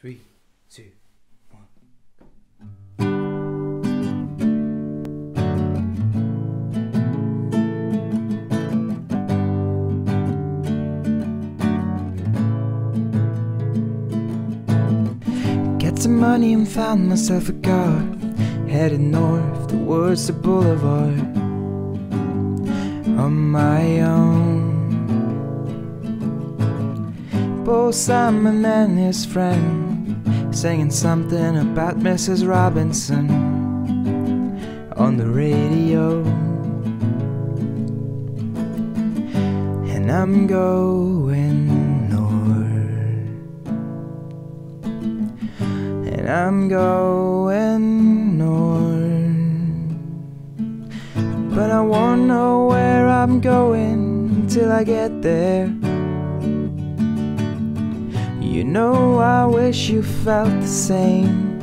3, 2, 1. Got some money and found myself a car, headed north towards the boulevard on my own. Paul Simon and his friend singing something about Mrs. Robinson on the radio. And I'm going north, and I'm going north, but I won't know where I'm going till I get there. You know, I wish you felt the same.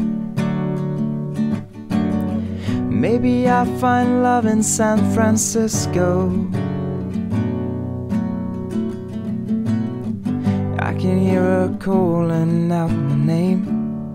Maybe I'll find love in San Francisco. I can hear her calling out my name.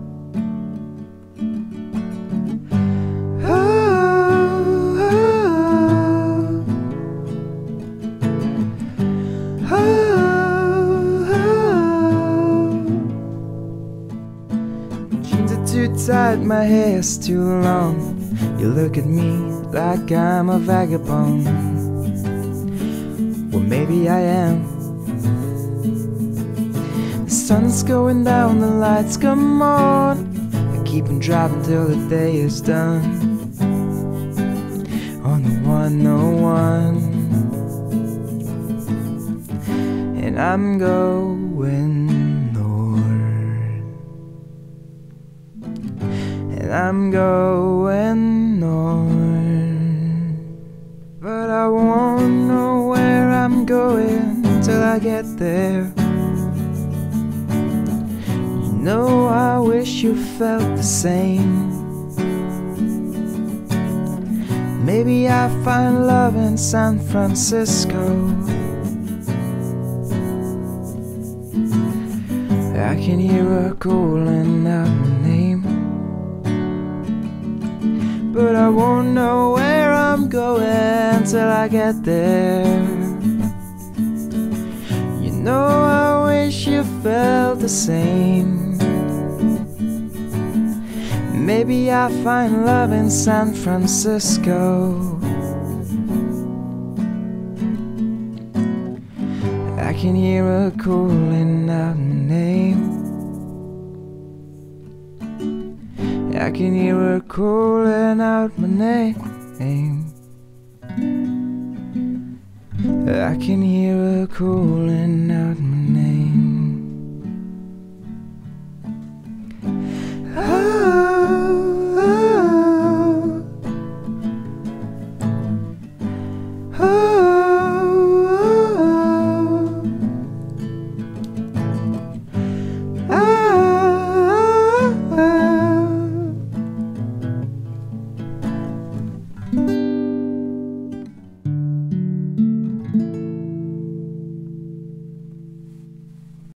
Too tight, my hair's too long. You look at me like I'm a vagabond. Well, maybe I am. The sun's going down, the lights come on. I keep on driving till the day is done on the 101. And I'm going and I'm going north, but I won't know where I'm going till I get there. You know, I wish you felt the same. Maybe I'll find love in San Francisco. I can hear her calling out my name, but I won't know where I'm going till I get there. You know, I wish you felt the same. Maybe I'll find love in San Francisco. I can hear her calling out my name. I can hear her calling out my name. I can hear her calling out my name.